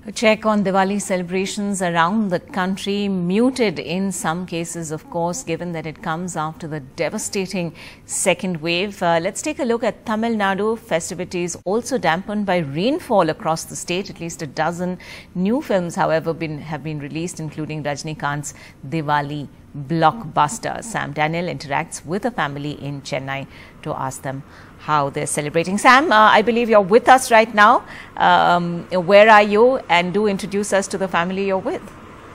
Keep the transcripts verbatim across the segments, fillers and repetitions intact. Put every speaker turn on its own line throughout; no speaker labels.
A check on Diwali celebrations around the country, muted in some cases, of course, given that it comes after the devastating second wave. Uh, let's take a look at Tamil Nadu. Festivities also dampened by rainfall across the state. At least a dozen new films, however, been, have been released, including Rajinikanth's Diwali blockbuster. Sam Daniel interacts with a family in Chennai to ask them how they're celebrating. Sam, uh, I believe you're with us right now. Um, where are you? And do introduce us to the family you're with.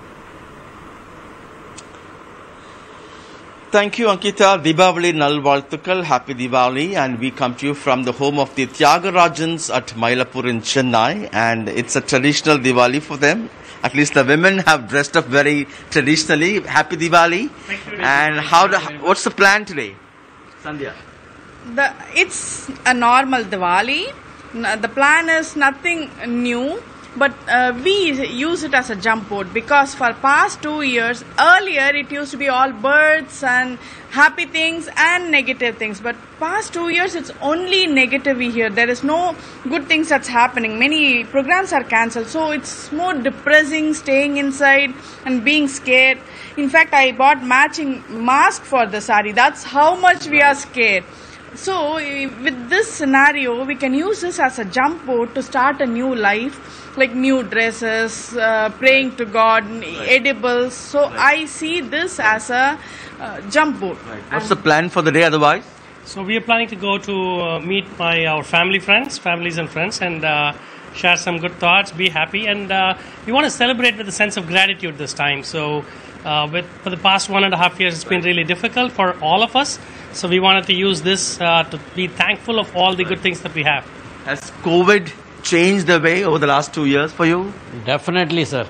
Thank you, Ankita. Deepavali Nalvalthukal, happy Diwali, and we come to you from the home of the Tyagarajans at Mylapore in Chennai, and it's a traditional Diwali for them. At least the women have dressed up very traditionally. Happy Diwali.
Thank you.
And how? Do, what's the plan today, Sandhya?
The, it's a normal Diwali. The plan is nothing new, but uh, we use it as a jump board because for past two years, earlier it used to be all birds and happy things and negative things. But past two years, it's only negative we hear. There is no good things that's happening. Many programs are cancelled. So it's more depressing staying inside and being scared. In fact, I bought matching mask for the sari. That's how much we are scared. So with this scenario, we can use this as a jump board to start a new life, like new dresses, uh, praying to God, right. Edibles. So right. I see this as a uh, jump board.
Right. What's and the plan for the day otherwise?
So we are planning to go to uh, meet my our family friends, families and friends, and uh, share some good thoughts, be happy, and uh, we want to celebrate with a sense of gratitude this time. So uh, with for the past one and a half years, it's been really difficult for all of us. So we wanted to use this uh, to be thankful of all the good things that we have.
Has COVID changed the way over the last two years for you?
Definitely, sir.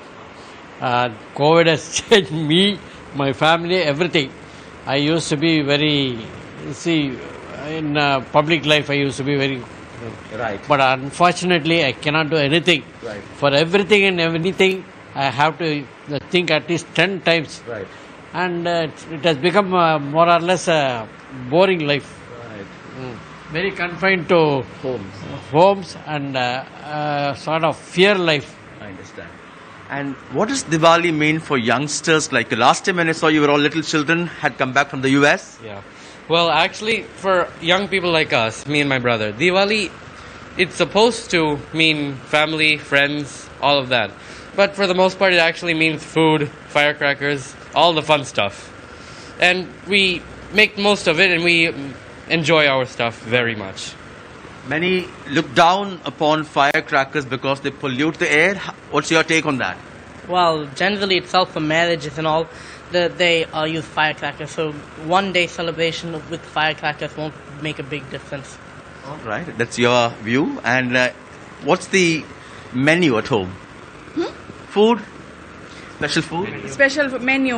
Uh, COVID has changed me, my family, everything. I used to be very, see, in uh, public life I used to be very...
Right.
But unfortunately I cannot do anything.
Right.
For everything and anything, I have to think at least ten times.
Right.
And uh, it has become uh, more or less a boring life.
Right.
Mm. Very confined to
homes,
homes and uh, uh, sort of fear life.
I understand. And what does Diwali mean for youngsters like you? Last time when I saw you were all little children, had come back from the U S.
Yeah. Well, actually, for young people like us, me and my brother, Diwali, it's supposed to mean family, friends, all of that. But for the most part, it actually means food, firecrackers, all the fun stuff. And we make most of it and we enjoy our stuff very much.
Many look down upon firecrackers because they pollute the air. What's your take on that?
Well, generally itself for marriages and all, the, they uh, use firecrackers. So one day celebration with firecrackers won't make a big difference.
All right, that's your view. And uh, what's the menu at home?
Hmm?
Food? Special food?
Special menu.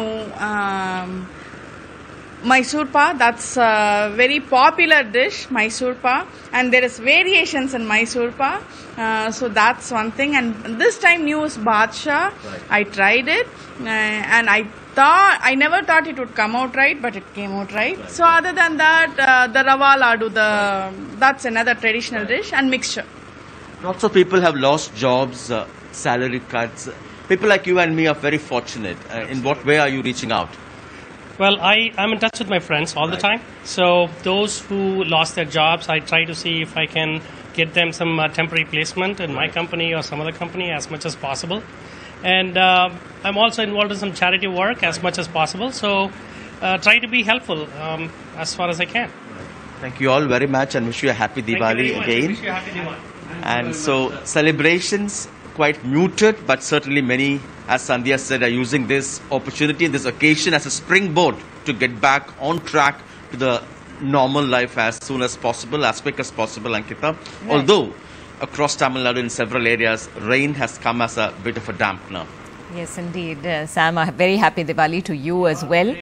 Um, Mysore pa, that's a very popular dish, Mysore pa, and there is variations in Mysore pa, uh, so that's one thing. And this time new is Badshah. Right. I tried it, uh, and I thought I never thought it would come out right, but it came out right. Right. So other than that, uh, the Rava Ladu, the right. that's another traditional right. dish, and mixture.
Lots of people have lost jobs, uh, salary cuts. People like you and me are very fortunate. Uh, in what way are you reaching out?
Well, I, I'm in touch with my friends all right. the time. So those who lost their jobs, I try to see if I can get them some uh, temporary placement in my company or some other company as much as possible. And uh, I'm also involved in some charity work as much as possible. So uh, try to be helpful um, as far as I can.
Thank you all very much and wish you a happy Diwali again.
Wish you a happy Diwali.
And so celebrations quite muted, but certainly many, as Sandhya said, are using this opportunity, this occasion as a springboard to get back on track to the normal life as soon as possible, as quick as possible, Ankita. Yes. Although across Tamil Nadu in several areas, rain has come as a bit of a dampener.
Yes, indeed. Uh, Sam, a very happy Diwali to you as well.